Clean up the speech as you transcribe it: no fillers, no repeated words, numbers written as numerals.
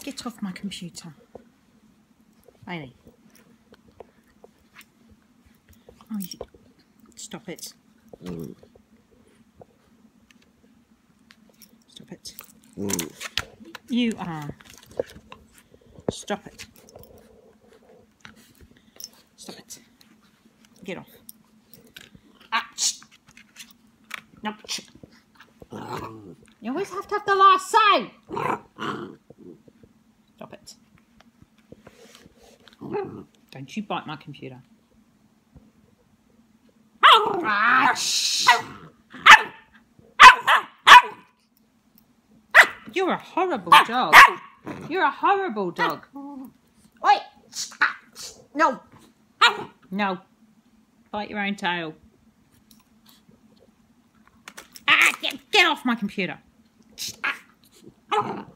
Get off my computer. Bailey. Oh, stop it. Stop it. You are. Stop it. Stop it. Get off. No. You always have to have the last say. Stop it. Don't you bite my computer. You're a horrible dog. You're a horrible dog. Wait. No. No. Bite your own tail. Get off my computer.